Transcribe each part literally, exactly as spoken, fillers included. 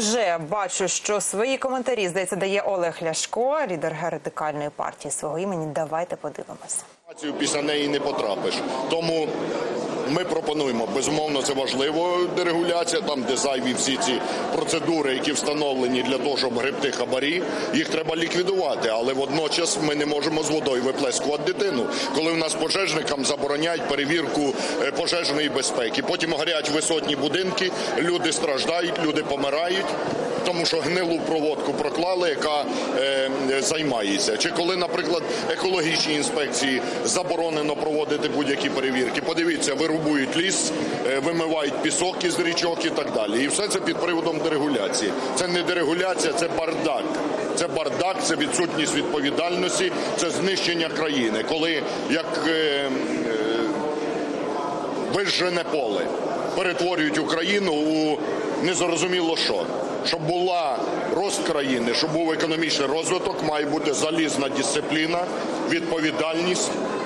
вже бачу, що свої коментарі, здається, дає Олег Ляшко, лідер радикальної партії свого імені. Давайте подивимося. Після неї не потрапиш. Тому ми пропонуємо, безумовно, це важливо, дерегуляція, там, де зайві всі ці процедури, які встановлені для того, щоб гребти хабарі, їх треба ліквідувати. Але водночас ми не можемо з водою виплескувати дитину. Коли у нас пожежникам забороняють перевірку пожежної безпеки. Потім горять висотні будинки, люди страждають, люди помирають, тому що гнилу проводку проклали, яка е, займається. Чи коли, наприклад, екологічні інспекції заборонено проводити будь-які перевірки. Подивіться, вирубують ліс, е, вимивають пісок із річок і так далі. І все це під приводом дерегуляції. Це не дерегуляція, це бардак. Це бардак, це відсутність відповідальності, це знищення країни. Коли, як е, е, вижжене поле, перетворюють Україну у незрозуміло що. Щоб була рост країни, щоб був економічний розвиток, має бути залізна дисципліна, відповідальність,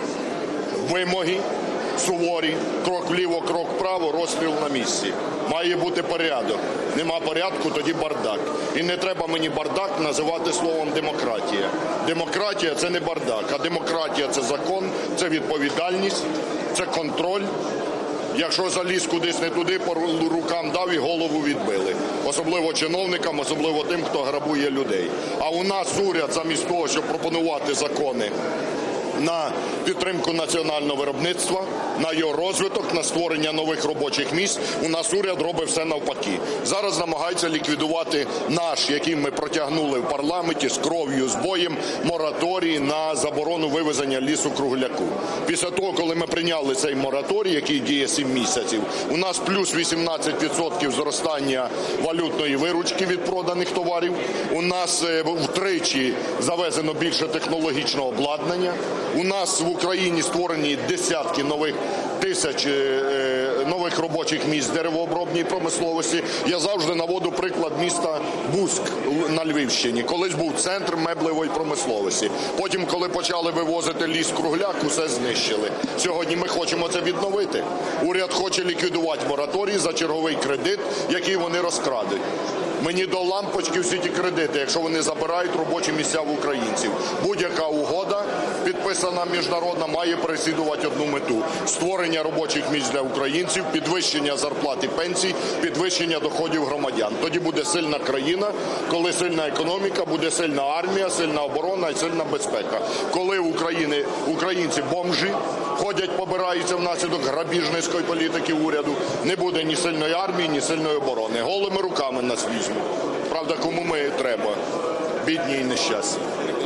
вимоги суворі, крок вліво, крок вправо, розстріл на місці. Має бути порядок. Нема порядку, тоді бардак. І не треба мені бардак називати словом демократія. Демократія – це не бардак, а демократія – це закон, це відповідальність, це контроль. Якщо заліз кудись не туди, по рукам дав і голову відбили. Особливо чиновникам, особливо тим, хто грабує людей. А у нас уряд замість того, щоб пропонувати закони на підтримку національного виробництва, на його розвиток, на створення нових робочих місць, у нас уряд робить все навпаки. Зараз намагається ліквідувати наш, який ми протягнули в парламенті з кров'ю, з боєм, мораторій на заборону вивезення лісу-кругляку. Після того, коли ми прийняли цей мораторій, який діє сім місяців, у нас плюс вісімнадцять відсотків зростання валютної виручки від проданих товарів, у нас втричі завезено більше технологічного обладнання, у нас в Україні створені десятки нових тисяч нових робочих місць деревообробній промисловості. Я завжди наводу приклад міста Буськ на Львівщині. Колись був центр меблевої промисловості. Потім, коли почали вивозити ліс-кругляк, усе знищили. Сьогодні ми хочемо це відновити. Уряд хоче ліквідувати мораторій за черговий кредит, який вони розкрадуть. Мені до лампочки всі ті кредити, якщо вони забирають робочі місця в українців. Будь-яка угода, підписана міжнародна, має переслідувати одну мету – створення робочих місць для українців, підвищення зарплат і пенсій, підвищення доходів громадян. Тоді буде сильна країна, коли сильна економіка, буде сильна армія, сильна оборона і сильна безпека. Коли України, українці бомжі, ходять, побираються внаслідок грабіжницької політики уряду, не буде ні сильної армії, ні сильної оборони. Голими руками нас візьмуть. Правда, кому ми треба? Бідні і нещасні.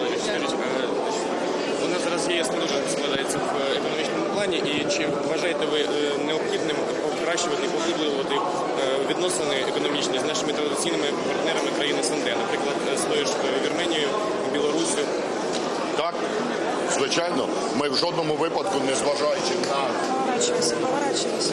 У нас зараз ЄС не дуже складається в економічному плані, і чи вважаєте ви необхідним покращувати, поглиблювати відносини економічні з нашими традиційними партнерами країн ес ен де, наприклад, з тою ж Вірменією, Білоруссю? Так, звичайно. Ми в жодному випадку, не зважаючи на... Поворачивайся, поворачивайся.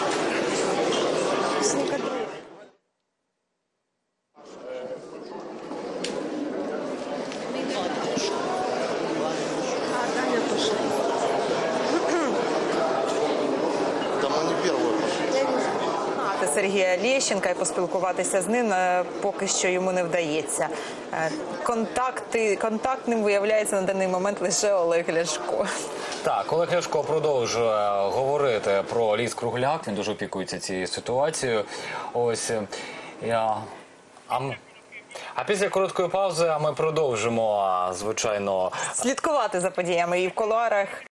Сергія Лещенка і поспілкуватися з ним поки що йому не вдається. Контакти, контактним виявляється на даний момент лише Олег Ляшко. Так, Олег Ляшко продовжує говорити про ліс-кругляк, він дуже опікується цією ситуацією. Ось, я... А... А після короткої паузи ми продовжимо, звичайно... слідкувати за подіями і в кулуарах.